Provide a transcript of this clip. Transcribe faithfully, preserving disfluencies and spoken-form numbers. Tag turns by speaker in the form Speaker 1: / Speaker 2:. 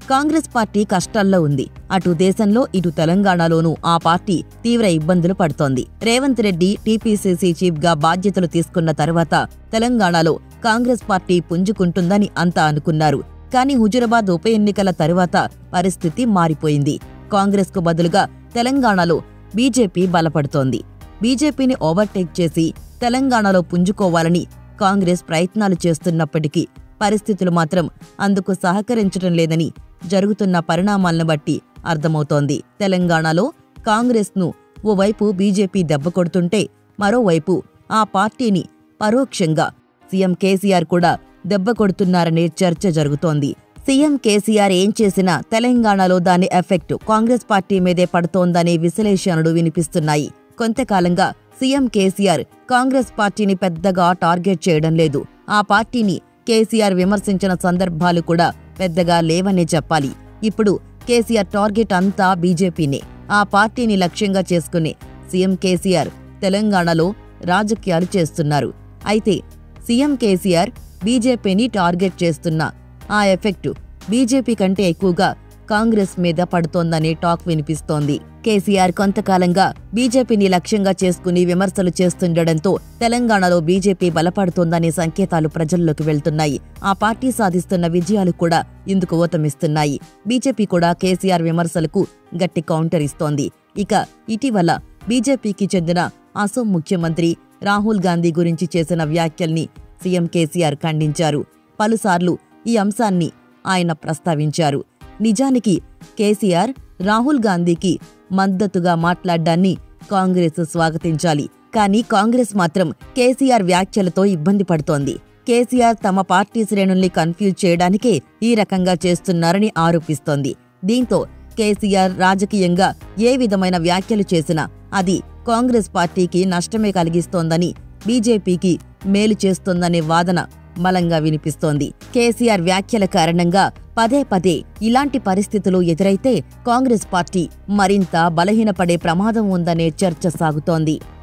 Speaker 1: Congress party కష్టాల్లో ఉంది. అటు దేశంలో ఇటు తెలంగాణలోనూ ఆ పార్టీ తీవ్ర ఇబ్బందులు పడుతోంది. రేవంత్ రెడ్డి టీపీసీసీ చీఫ్ గా బాధ్యతలు తీసుకున్న తర్వాత తెలంగాణలో కాంగ్రెస్ పార్టీ పుంజుకుంటుందని అంతా అనుకున్నారు. కానీ హుజురాబాద్ ఉప ఎన్నికల తరువాత పరిస్థితి మారిపోయింది. కాంగ్రెస్ కు బదులుగా తెలంగాణలో బీజేపీ బలపడుతోంది. బీజేపీని ఓవర్టేక్ చేసి తెలంగాణలో పుంజుకోవాలని కాంగ్రెస్ ప్రయత్నాలు చేస్తున్నప్పటికీ పరిస్థితులు మాత్రం అందుకు సహకరించడం లేదని జరుగుతున్న పరిణామాలను బట్టి అర్థమవుతోంది. తెలంగాణలో కాంగ్రెస్ ను ఓవైపు బీజేపీ దెబ్బకొడుతుంటే మరోవైపు ఆ పార్టీని పరోక్షంగా సీఎం కేసీఆర్ కూడా దెబ్బకొడుతున్నారనే చర్చ జరుగుతోంది. సీఎం కేసీఆర్ ఏం చేసినా తెలంగాణలో దాని ఎఫెక్ట్ కాంగ్రెస్ పార్టీ మీదే పడుతోందనే విశ్లేషణలు వినిపిస్తున్నాయి. కొంతకాలంగా సీఎం కేసీఆర్ కాంగ్రెస్ పార్టీని పెద్దగా టార్గెట్ చేయడం లేదు. ఆ పార్టీని కేసీఆర్ విమర్శించిన సందర్భాలు కూడా పెద్దగా లేవనే చెప్పాలి. ఇప్పుడు కేసీఆర్ టార్గెట్ అంతా బీజేపీనే. ఆ పార్టీని లక్ష్యంగా చేసుకునే సీఎం కేసీఆర్ తెలంగాణలో రాజకీయాలు చేస్తున్నారు. అయితే సీఎం కేసీఆర్ బీజేపీని టార్గెట్ చేస్తున్న ఆ ఎఫెక్టు బీజేపీ కంటే ఎక్కువగా కాంగ్రెస్ మీద పడుతోందనే టాక్ వినిపిస్తోంది. కేసీఆర్ కొంతకాలంగా బీజేపీని లక్ష్యంగా చేసుకుని విమర్శలు చేస్తుండటంతో తెలంగాణలో బీజేపీ బలపడుతోందనే సంకేతాలు ప్రజల్లోకి వెళ్తున్నాయి. ఆ పార్టీ సాధిస్తున్న విజయాలు కూడా ఇందుకు ఊతమిస్తున్నాయి. బీజేపీ కూడా కేసీఆర్ విమర్శలకు గట్టి కౌంటర్ ఇస్తోంది. ఇక ఇటీవల బీజేపీకి చెందిన అసోం ముఖ్యమంత్రి రాహుల్ గాంధీ గురించి చేసిన వ్యాఖ్యల్ని సీఎం కేసీఆర్ ఖండించారు. పలుసార్లు ఈ అంశాన్ని ఆయన ప్రస్తావించారు. నిజానికి కేసీఆర్ రాహుల్ గాంధీకి మద్దతుగా మాట్లాడ్డాన్ని కాంగ్రెస్ స్వాగతించాలి. కానీ కాంగ్రెస్ మాత్రం కేసీఆర్ వ్యాఖ్యలతో ఇబ్బంది పడుతోంది. కేసీఆర్ తమ పార్టీ శ్రేణుల్ని కన్ఫ్యూజ్ చేయడానికే ఈ రకంగా చేస్తున్నారని ఆరోపిస్తోంది. దీంతో కేసీఆర్ రాజకీయంగా ఏ విధమైన వ్యాఖ్యలు చేసినా అది కాంగ్రెస్ పార్టీకి నష్టమే కలిగిస్తోందని, బీజేపీకి మేలు చేస్తోందనే వాదన బలంగా వినిపిస్తోంది. కేసీఆర్ వ్యాఖ్యల కారణంగా పదే పదే ఇలాంటి పరిస్థితులు ఎదురైతే కాంగ్రెస్ పార్టీ మరింత బలహీనపడే ప్రమాదం ఉందనే చర్చ సాగుతోంది.